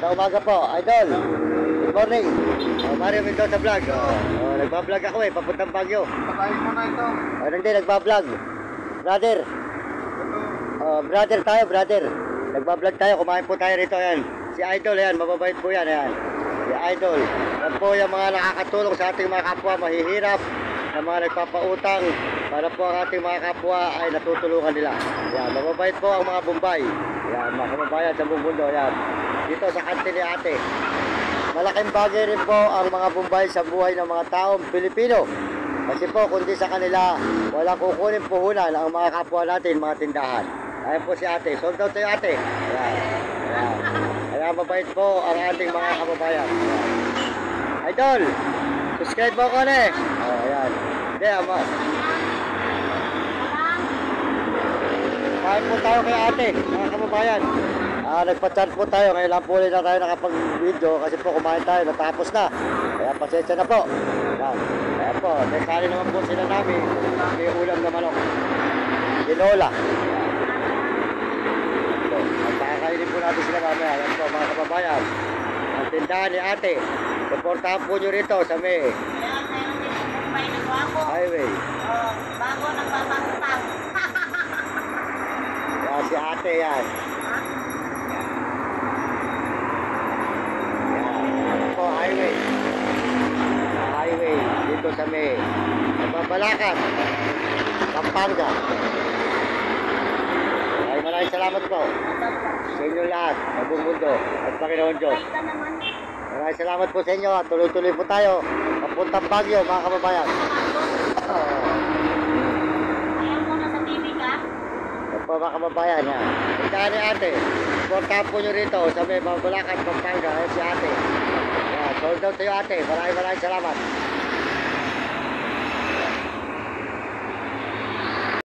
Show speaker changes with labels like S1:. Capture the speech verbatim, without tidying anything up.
S1: Magandang umaga po, Idol. Good morning. Oh, Mario Mendoza Vlog. Oh, oh, nagbablog ako eh, papuntang Baguio.
S2: Patayin mo na ito.
S1: Oh, hindi, nagbablog. Brother. Oh, brother tayo, brother. Nagbablog tayo, kumain po tayo rito, yan. Si Idol, yan, mababait po yan, yan. Si Idol. Yan po yung mga nakakatulong sa ating mga kapwa mahihirap, na mga nagpapautang, para po ang ating mga kapwa ay natutulungan nila. Yan, mababait po ang mga Bombay. Yan, mga kababayan sa buong mundo, yan. Dito sa kantin ni ate. Malaking bagay rin po ang mga Bombay sa buhay ng mga taong Pilipino. Kasi po, kundi sa kanila, walang kukunin puhunan ang mga kapwa natin, mga tindahan. Ayan po si ate. Sold out tayo ate. Ayan. Ayan. Kaya mabait po ang ating mga kababayan. Ayan. Idol! Subscribe mo ko na eh. Oh, ayan. Hindi, ama. Kain po tayo kay ate, mga kababayan. Ah, nagpa-chat po tayo. Ngayon lang po ulit na tayo nakapag-video kasi po kumain tayo. Natapos na. Kaya pasensya na po. Ayan. Kaya po, nesali naman po sila namin. May ulam na manok. Tinola. Magpakakainin po natin sila mamaya. Ayan po mga kababayan. Ang tindahan ni ate. Suportahan po nyo rito sa may
S3: Yan, mayroon din sa Mumbai na gwapo.
S1: highway.
S3: Oh, bago nagpapakutang.
S1: Yan si ate yan. Yan po highway. Highway dito sa may Nababalakan, Pampanga. Ay maraming salamat po sa inyo lahat, sa buong mundo at Panginoon Diyos.
S3: Ay, ka naman.
S1: Maraming salamat po sa inyo at tuloy-tuloy po tayo papuntang Baguio mga kababayan. Oh.
S3: Ayaw mo na sa T V ka?
S1: Yan po mga kababayan yan. Ikaw ni ate, supportahan po nyo rito sa may Mabalacan, Pampanga. Ayan si ate. Yan, sold out tayo ate. Maraming maraming salamat.